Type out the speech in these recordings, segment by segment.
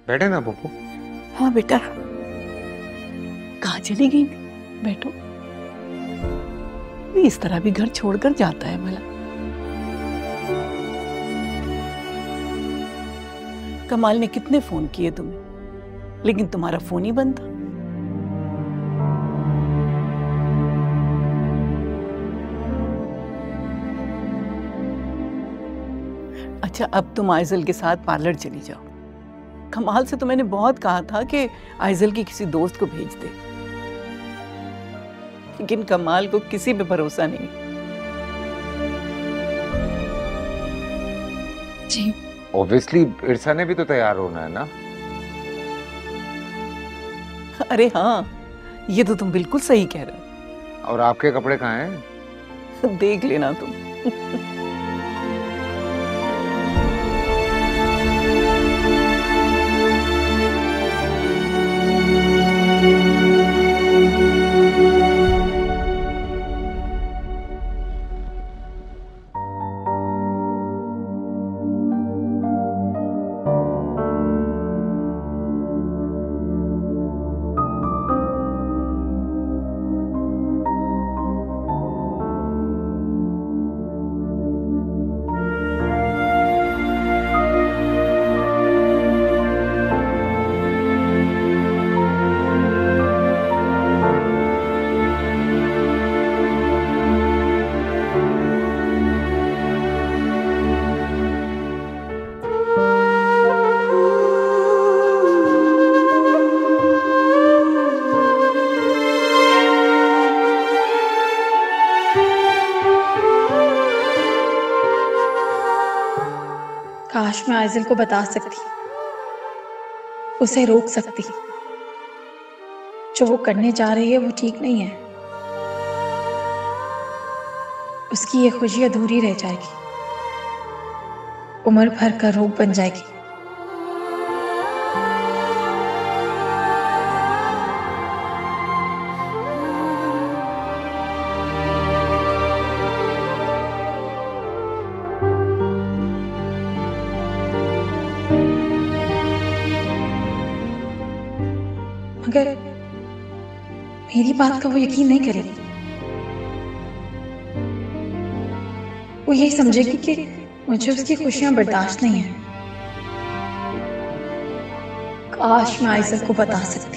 बैठे ना पप्पू। हाँ बेटा, कहाँ चली गई? बैठो। इस तरह भी घर छोड़कर जाता है भला? कमाल ने कितने फोन किए तुम्हें, लेकिन तुम्हारा फोन ही बंद था। अच्छा, अब तुम आइजल के साथ पार्लर चली जाओ। कमाल से तो मैंने बहुत कहा था कि आइजल की किसी दोस्त को भेज दे, लेकिन कमाल को किसी पे भरोसा नहीं। जी ऑब्वियसली इरसा ने भी तो तैयार होना है ना। अरे हाँ, ये तो तुम बिल्कुल सही कह रहे हो। और आपके कपड़े कहाँ हैं? देख लेना तुम। काश मैं आइजल को बता सकती, उसे रोक सकती। जो वो करने जा रही है वो ठीक नहीं है। उसकी ये खुशी अधूरी रह जाएगी, उम्र भर का रोग बन जाएगी। मगर मेरी बात का वो यकीन नहीं करेगी। वो यही समझेगी कि मुझे उसकी खुशियां बर्दाश्त नहीं है। काश मैं आइजल को बता सकती।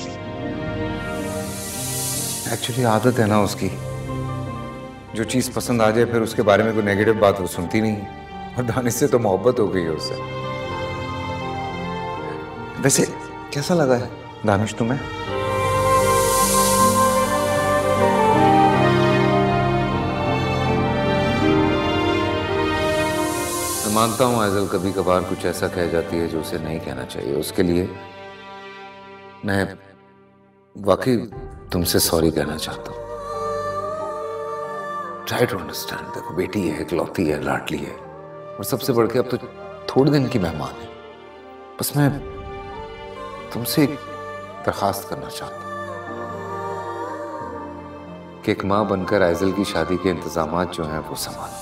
एक्चुअली आदत है ना उसकी, जो चीज पसंद आ जाए फिर उसके बारे में कोई नेगेटिव बात वो सुनती नहीं है। और दानिश से तो मोहब्बत हो गई है उससे। वैसे कैसा लगा है दानिश तुम्हें? मैं मानता हूं आइजल कभी कभार कुछ ऐसा कह जाती है जो उसे नहीं कहना चाहिए। उसके लिए मैं वाकई तुमसे सॉरी कहना चाहता हूं। Try to understand. देखो बेटी है, इकलौती है, लाडली है, और सबसे बढ़ के अब तो थोड़े दिन की मेहमान है। बस मैं तुमसे एक दरखास्त करना चाहता हूं कि एक मां बनकर आइजल की शादी के इंतजामात जो हैं वो संभालना।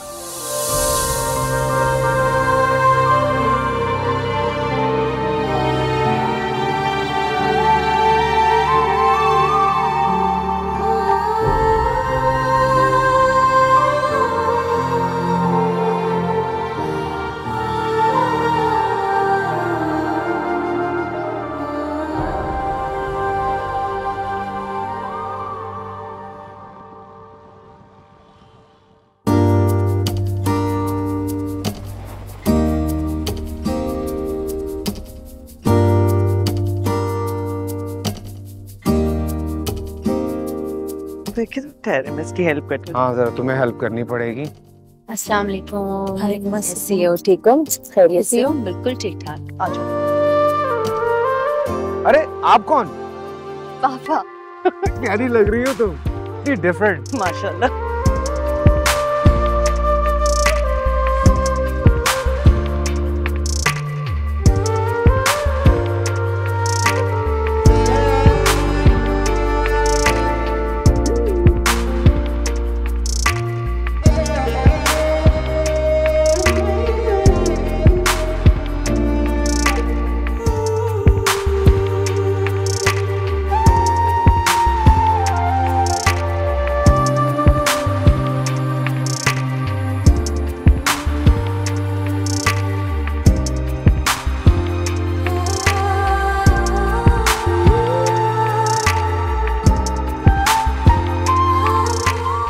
देखिए ठहरे, मैं इसकी हेल्प करती हूँ। हाँ जरा तुम्हें हेल्प करनी पड़ेगी। अस्सलाम वालेकुम। वालेकुम अस्सलाम। ठीक हो? खैरियत से हो? बिल्कुल ठीक ठाक। आ जाओ। अरे आप कौन? पापा। प्यारी लग रही हो तुम, डिफरेंट। माशाल्लाह।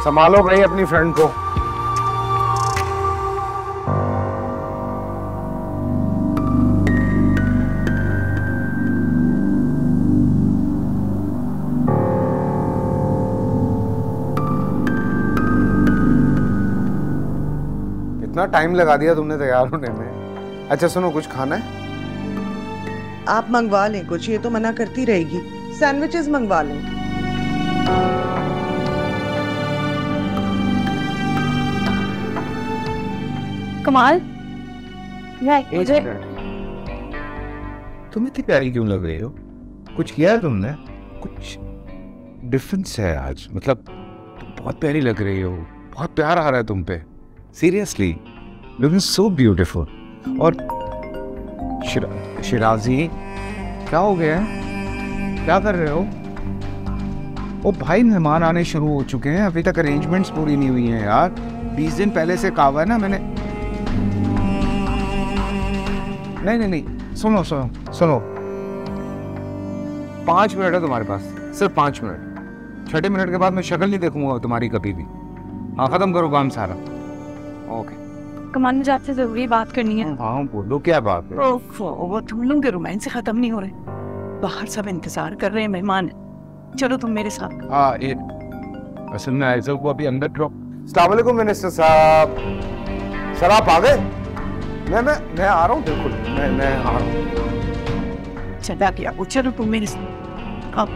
संभालो भाई अपनी फ्रेंड को। इतना टाइम लगा दिया तुमने तैयार होने में। अच्छा सुनो, कुछ खाना है? आप मंगवा लें कुछ, ये तो मना करती रहेगी। सैंडविचेस मंगवा लें। कमाल मुझे तुम इतनी प्यारी क्यों लग रही हो? कुछ किया है तुमने? कुछ डिफरेंस है आज, मतलब तुम बहुत प्यारी लग रही हो, बहुत प्यार आ रहा है तुम पे। Seriously looking so beautiful. और शिराजी क्या हो गया है? क्या कर रहे हो? ओ भाई, मेहमान आने शुरू हो चुके हैं, अभी तक अरेंजमेंट्स पूरी नहीं हुई हैं यार। 20 दिन पहले से कहा हुआ है ना मैंने। नहीं, सुनो 5 मिनट है तुम्हारे पास, सिर्फ 5 मिनट। 6 मिनट के बाद मैं शक्ल नहीं देखूंगा तुम्हारी कभी भी। हाँ, खत्म करो काम सारा। ओके कमाल, मुझे आपसे जरूरी बात करनी है। हाँ बोलो, क्या बात है? वो तुम लोग के रोमांस से खत्म नहीं हो रहे। बाहर सब इंतजार कर रहे हैं, मेहमान हैं। चलो तुम मेरे साथ। हाँ, ये असल में आइजल को अभी अंदर ड्रॉप। अस्सलाम वालेकुम मिनिस्टर साहब। सर आप आ गए? मैं आ रहा हूँ, बिल्कुल मैं आ रहा हूँ। चला गया वो। चलो तुम मेरे साथ आओ।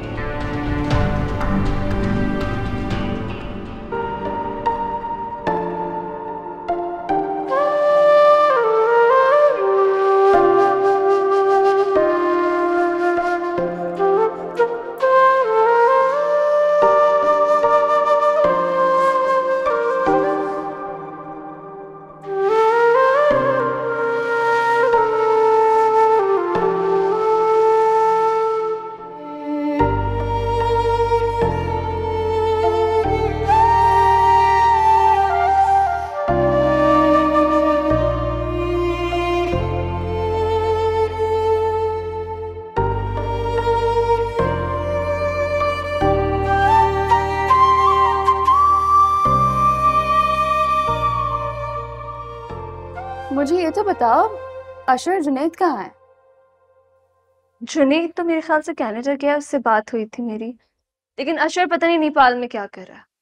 मुझे ये तो बताओ, अशर जुनैद कहाँ है? जुनैद तो मेरे ख्याल से कनाडा गया, उससे बात हुई थी मेरी। लेकिन अशर पता नहीं नेपाल में क्या कर रहा है।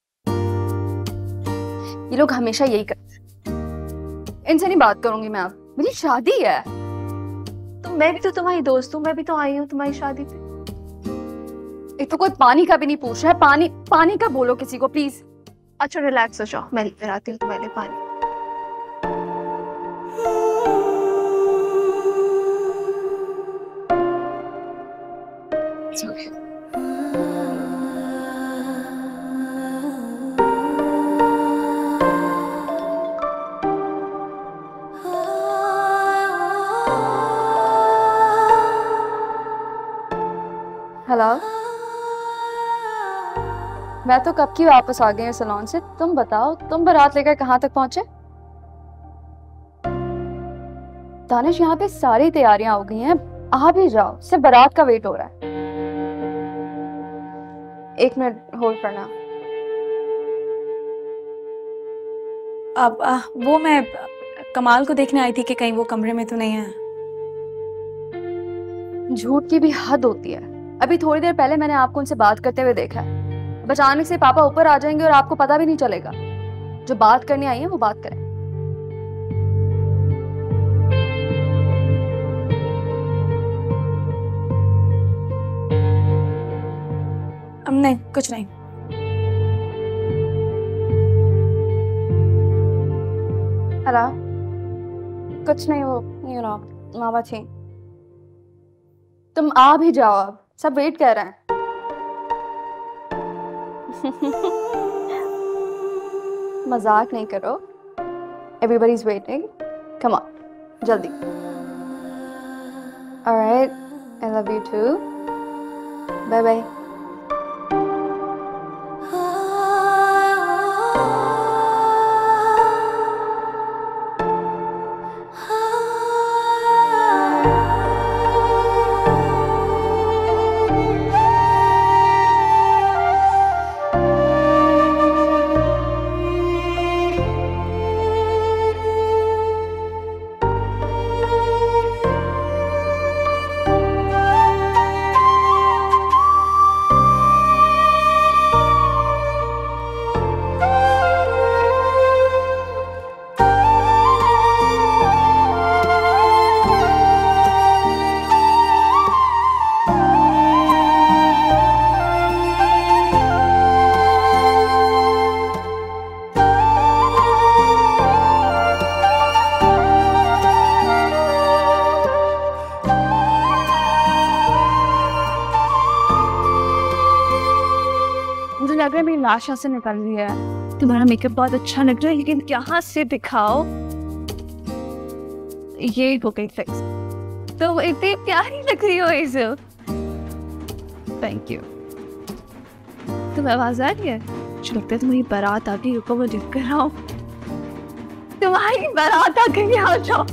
ये लोग हमेशा यही करते हैं। इनसे नहीं बात करूंगी मैं अब, मेरी शादी है। तो मैं भी तो तुम्हारी दोस्त हूँ, मैं भी तो आई हूँ तुम्हारी शादी पे। एक तो कोई पानी का भी नहीं पूछ रहा है। पानी का बोलो किसी को प्लीज। अच्छा रिलैक्स हो जाओ, मैं लेकर आती हूँ तुम्हारे लिए पानी। हेलो, मैं तो कब की वापस आ गई हूँ सैलून से। तुम बताओ, तुम बारात लेकर कहाँ तक पहुंचे? दानिश, यहाँ पे सारी तैयारियां हो गई हैं, आ भी जाओ, सिर्फ बारात का वेट हो रहा है। 1 मिनट होल्ड करना। अब वो मैं कमाल को देखने आई थी कि कहीं वो कमरे में तो नहीं है। झूठ की भी हद होती है। अभी थोड़ी देर पहले मैंने आपको उनसे बात करते हुए देखा है। अचानक से पापा ऊपर आ जाएंगे और आपको पता भी नहीं चलेगा। जो बात करने आई है वो बात करें। नहीं, कुछ नहीं। हेलो, कुछ नहीं, वो मामा थी। तुम आ भी जाओ, अब सब वेट कर रहे हैं। मजाक नहीं करो, everybody is waiting. Come on, जल्दी। Alright, I love you too. Bye bye. लाशा से निकल रही है। तुम्हारा मेकअप बहुत अच्छा लग रहा है, लेकिन यहाँ से दिखाओ। ये हो गई फिक्स। तो इतनी प्यारी लग रही हो इज़ल। Thank you. तुम्हें आवाज आ रही है? मुझे लगता है तुम्हारी बारात आ गई। रुको मैं देख कर आऊं। तुम्हारी बारात आ गई, आ जाओ।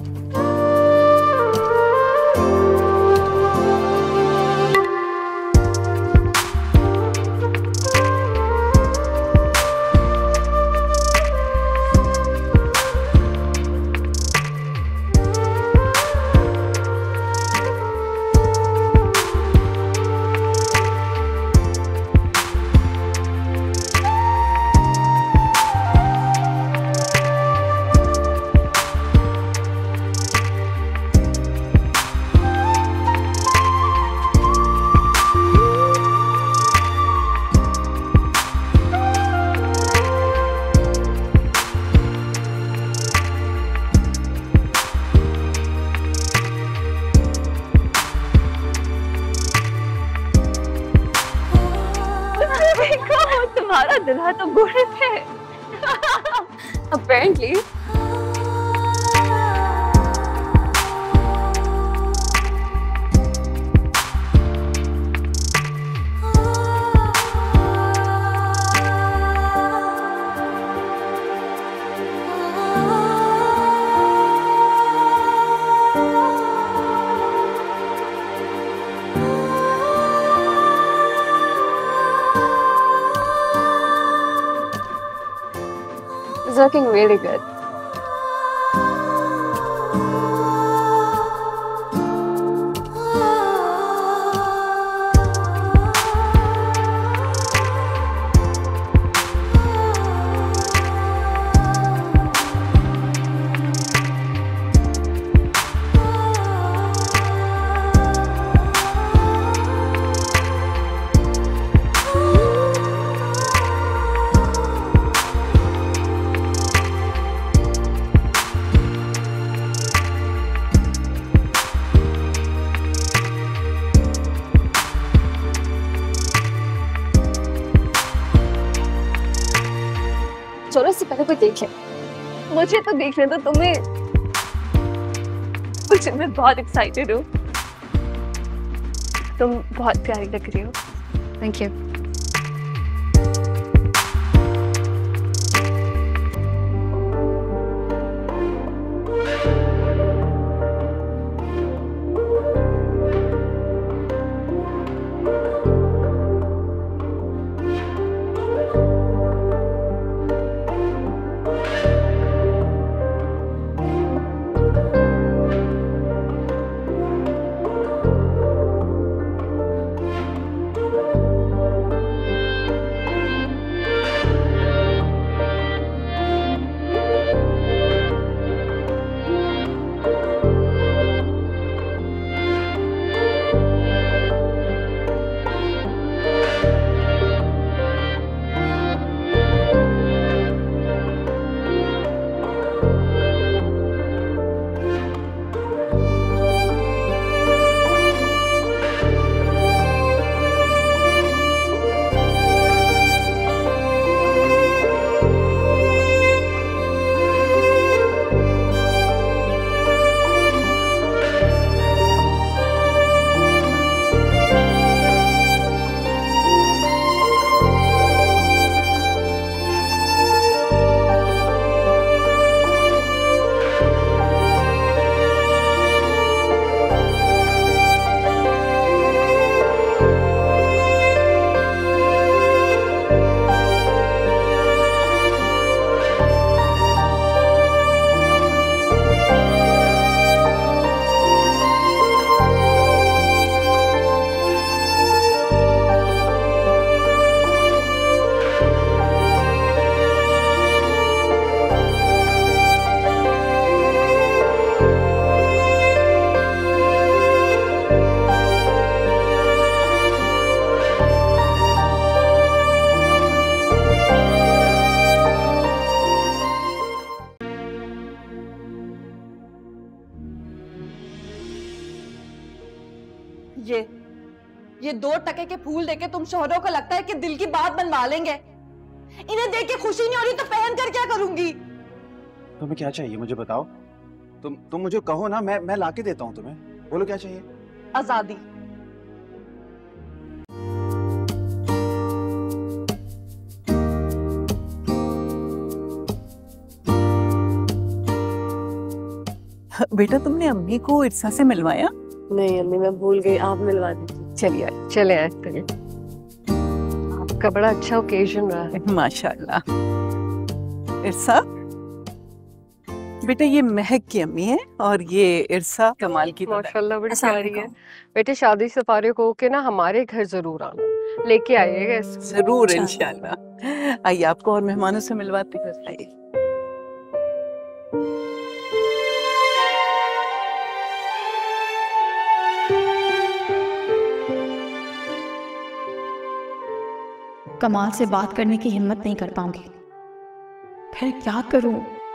तुम्हारा दुल्हा तो बूढ़े थे। Apparently. It's looking really good. चलो इससे पहले कोई देख ले। मुझे तो देखने दो तुम्हें। मुझे मैं बहुत एक्साइटेड हूँ। तुम बहुत प्यारी लग रही हो। Thank you. ये 2 टके के फूल देके तुम शोहरों को लगता है कि दिल की बात बनवा लेंगे। इन्हें देख के खुशी नहीं हो रही तो पहन कर क्या करूंगी? तुम्हें क्या चाहिए मुझे बताओ। तुम मुझे कहो ना, मैं लाके देता हूँ तुम्हें। बोलो क्या चाहिए। आजादी। बेटा तुमने अम्मी को इर्सा से मिलवाया? नहीं अम्मी, मैं भूल गई, आप मिलवा दीजिए। चलिए चले आए। आपका बड़ा अच्छा ओकेजन रहा है। माशाल्लाह। इर्सा बेटा ये महक की अम्मी है और ये इर्सा कमाल की। माशाल्लाह बड़ी प्यारी है। बेटे शादी से फारिग होके ना हमारे घर जरूर आना, लेके आइएगा। जरूर इंशाल्लाह। आइए आपको और मेहमानों से मिलवाते हैं। आइए। कमाल से बात करने की हिम्मत नहीं कर पाऊंगी, फिर क्या करूं?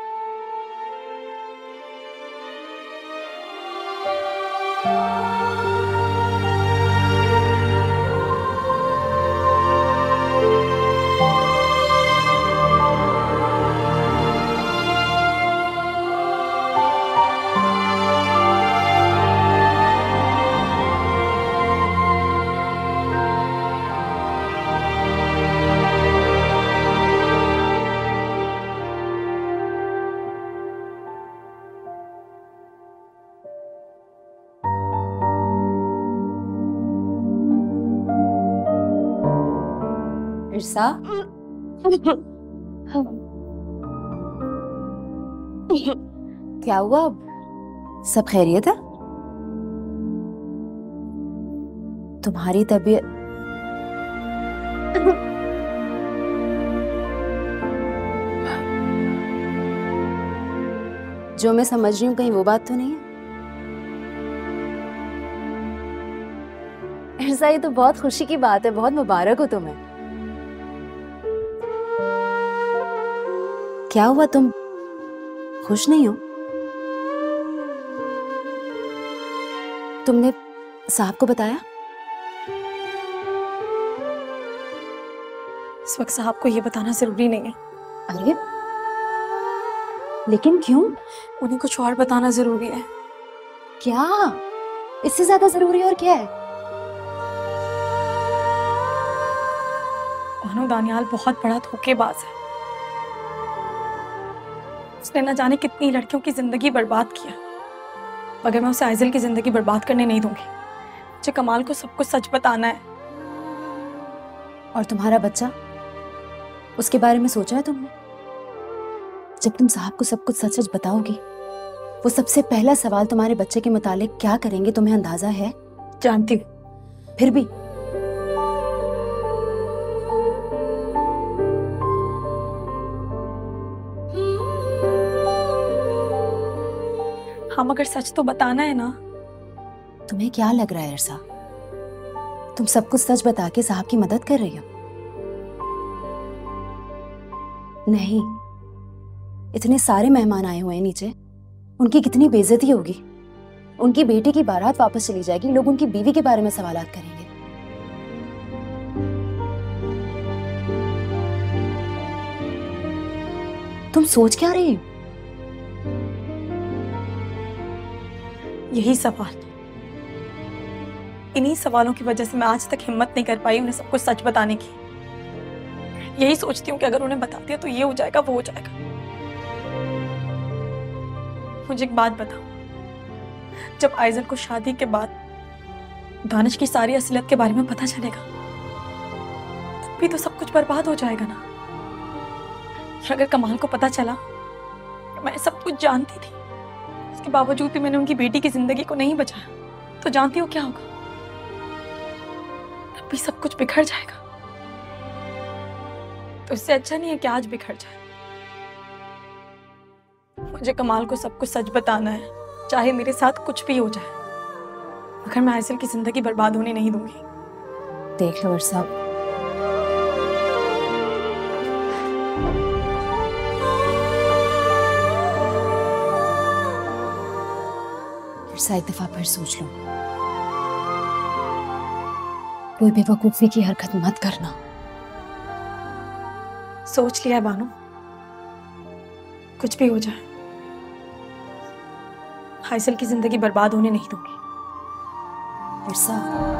इर्सा क्या हुआ? अब सब खैरियत है? तुम्हारी तबीयत जो मैं समझ रही हूँ कहीं वो बात तो नहीं है? इर्सा ये तो बहुत खुशी की बात है, बहुत मुबारक हो तुम्हें। क्या हुआ, तुम खुश नहीं हो? तुमने साहब को बताया? इस वक्त साहब को ये बताना जरूरी नहीं है। अरे लेकिन क्यों? उन्हें कुछ और बताना जरूरी है। क्या? इससे ज्यादा जरूरी और क्या है? भानु दानियाल बहुत बड़ा धोखेबाज है। उसने न जाने कितनी लड़कियों की जिंदगी बर्बाद किया, मगर मैं उसे आइजल की जिंदगी बर्बाद करने नहीं दूंगी। मुझे कमाल को सब कुछ सच बताना है। और तुम्हारा बच्चा, उसके बारे में सोचा है तुमने? जब तुम साहब को सब कुछ सच सच बताओगी, वो सबसे पहला सवाल तुम्हारे बच्चे के मुतालिक क्या करेंगे, तुम्हें अंदाजा है? जानती हूँ। फिर भी हाँ, मगर सच तो बताना है ना। तुम्हें क्या लग रहा है इर्सा, तुम सब कुछ सच बता के साहब की मदद कर रही हो? नहीं, इतने सारे मेहमान आए हुए हैं नीचे, उनकी कितनी बेइज्जती होगी। उनकी बेटी की बारात वापस चली जाएगी, लोग उनकी बीवी के बारे में सवालात करेंगे। तुम सोच क्या रही हो? यही सवाल, इन्हीं सवालों की वजह से मैं आज तक हिम्मत नहीं कर पाई उन्हें सब कुछ सच बताने की। यही सोचती हूँ कि अगर उन्हें बता दिया तो ये हो जाएगा, वो हो जाएगा। मुझे एक बात बताओ, जब आइजल को शादी के बाद दानिश की सारी असलियत के बारे में पता चलेगा, तब भी तो सब कुछ बर्बाद हो जाएगा ना। अगर कमाल को पता चला कि मैं सब कुछ जानती थी, उसके बावजूद भी मैंने उनकी बेटी की जिंदगी को नहीं बचाया, तो जानती हो क्या होगा? तब भी सब कुछ बिखर जाएगा। तो इससे अच्छा नहीं है कि आज बिखर जाए। मुझे कमाल को सब कुछ सच बताना है, चाहे मेरे साथ कुछ भी हो जाए, मगर मैं आइजल की जिंदगी बर्बाद होने नहीं दूंगी। देख लो इर्सा, इर्सा एक दफा फिर सोच लो, कोई बेवकूफी की हरकत मत करना। सोच लिया है बानो, कुछ भी हो जाए आइजल की जिंदगी बर्बाद होने नहीं दूंगी। इरसा,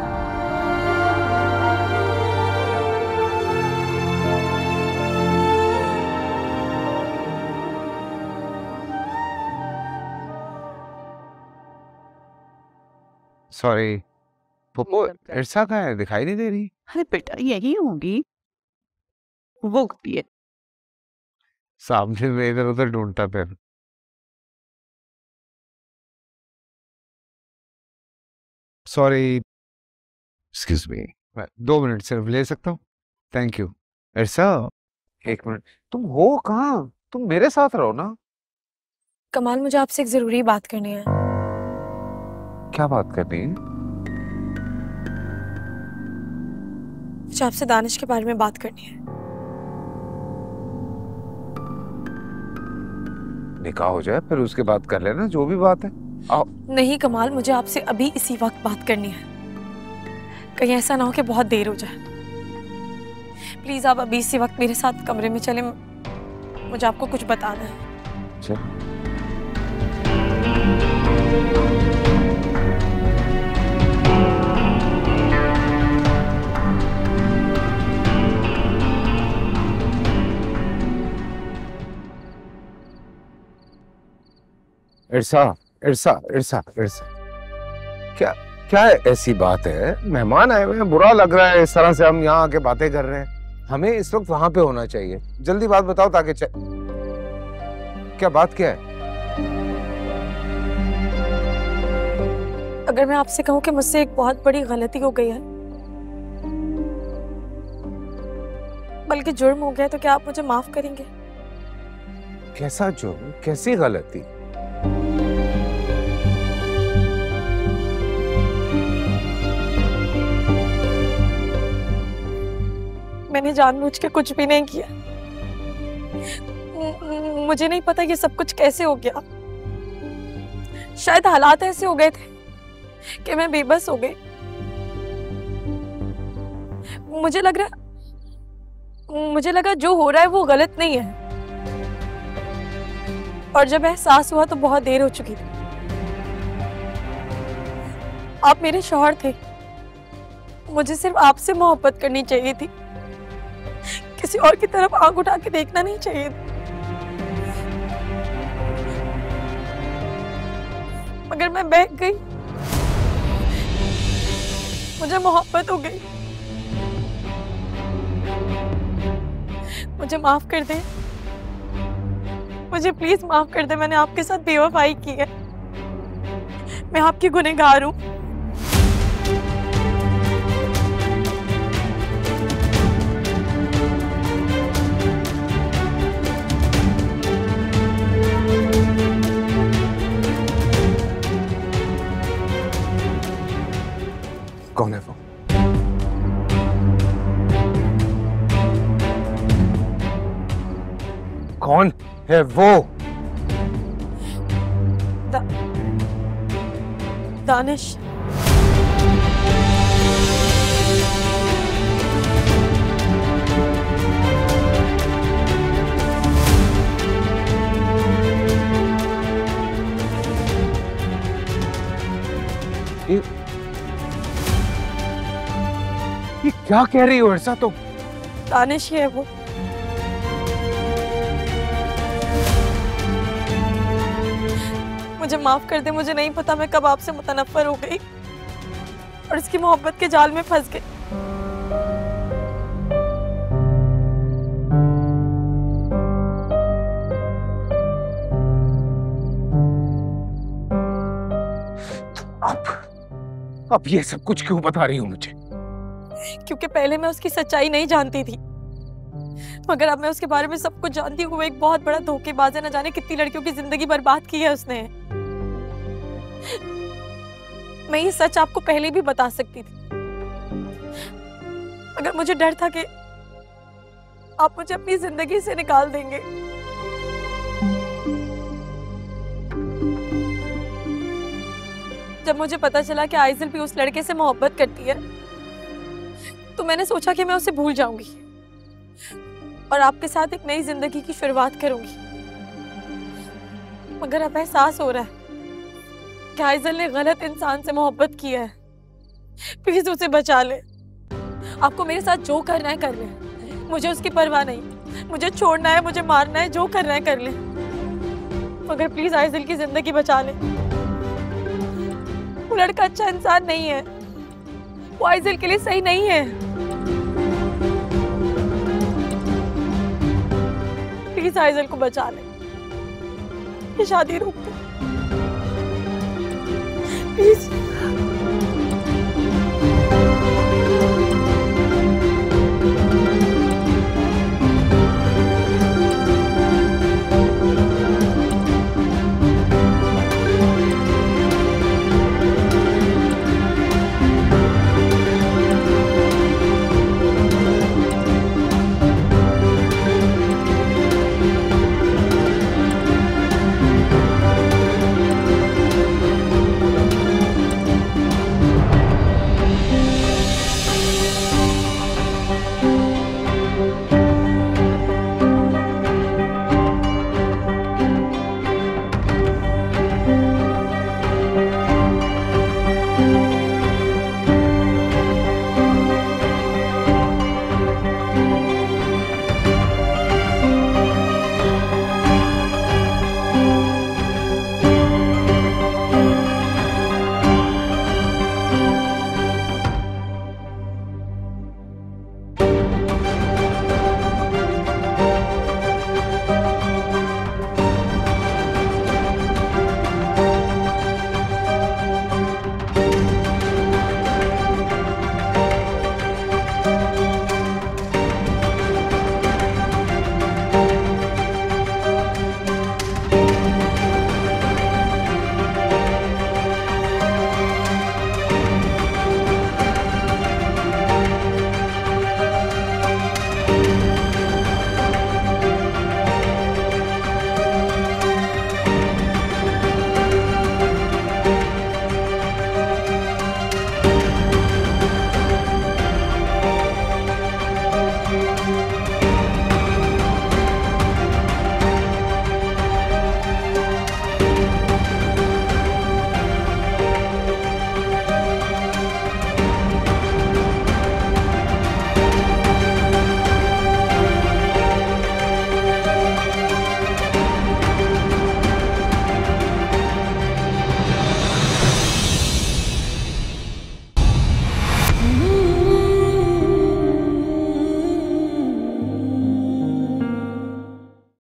सॉरी पप्पू, इरसा कहाँ है? दिखाई नहीं दे रही। अरे बेटा यही होगी, वो उगती है। सामने में इधर उधर ढूंढता फिर। सॉरी, एक्सक्यूज मी, 2 मिनट सिर्फ ले सकता हूँ? Thank you. इरसा 1 मिनट, तुम हो कहाँ? तुम मेरे साथ रहो ना। कमाल, मुझे आपसे एक जरूरी बात करनी है। क्या बात करनी है? मुझे आपसे दानिश के बारे में बात करनी है। निकाह हो जाए फिर उसके बाद कर लेना जो भी बात है। आओ। नहीं कमाल, मुझे आपसे अभी इसी वक्त बात करनी है। कहीं ऐसा ना हो कि बहुत देर हो जाए। प्लीज आप अभी इसी वक्त मेरे साथ कमरे में चलें, मुझे आपको कुछ बताना है। चल। इरसा, इरसा, इरसा, इरसा, क्या क्या ऐसी बात है? मेहमान आए हुए हैं, बुरा लग रहा है इस तरह से हम यहाँ आके बातें कर रहे हैं। हमें इस वक्त वहां पे होना चाहिए। जल्दी बात बताओ ताकि क्या बात क्या है? अगर मैं आपसे कहूँ कि मुझसे एक बहुत बड़ी गलती हो गई है, बल्कि जुर्म हो गया, तो क्या आप मुझे माफ करेंगे? कैसा जुर्म? कैसी गलती? मैंने जानबूझ के कुछ भी नहीं किया। मुझे नहीं पता ये सब कुछ कैसे हो गया। शायद हालात ऐसे हो गए थे कि मैं बेबस हो गई। मुझे लगा जो हो रहा है वो गलत नहीं है, और जब एहसास हुआ तो बहुत देर हो चुकी थी। आप मेरे शौहर थे, मुझे सिर्फ आपसे मोहब्बत करनी चाहिए थी, किसी और की तरफ आंख उठा के देखना नहीं चाहिए। मगर मैं बहक गई, मुझे मोहब्बत हो गई। मुझे माफ कर दे, मुझे प्लीज माफ कर दे। मैंने आपके साथ बेवफाई की है, मैं आपकी गुनहगार हूँ। कौन है वो? कौन है वो? दानिश। ये क्या कह रही हो ऐसा? तो दानिश ही है वो। मुझे माफ कर दे, मुझे नहीं पता मैं कब आपसे मुतनफ्फर हो गई और इसकी मोहब्बत के जाल में फंस गई। अब ये सब कुछ क्यों बता रही हो मुझे? क्योंकि पहले मैं उसकी सच्चाई नहीं जानती थी, मगर अब मैं उसके बारे में सब कुछ जानती हूँ। वो एक बहुत बड़ा धोखेबाज है, न जाने कितनी लड़कियों की जिंदगी बर्बाद की है उसने। मैं ये सच आपको पहले भी बता सकती थी, मगर मुझे डर था कि आप मुझे अपनी जिंदगी से निकाल देंगे। जब मुझे पता चला कि आइजल भी उस लड़के से मोहब्बत करती है, तो मैंने सोचा कि मैं उसे भूल जाऊंगी। और आपके साथ एक नई जिंदगी की शुरुआत करूंगी। मगर अब एहसास हो रहा है कि आइजल ने गलत इंसान से मोहब्बत की है। प्लीज उसे बचा ले। आपको मेरे साथ जो करना है कर ले, मुझे उसकी परवाह नहीं। मुझे छोड़ना है, मुझे मारना है, जो करना है कर ले, मगर प्लीज आइजल की जिंदगी बचा ले। वो लड़का अच्छा इंसान नहीं है, वो आइजल के लिए सही नहीं है। प्लीज आइजल को बचा ले, ये शादी रोक दो प्लीज।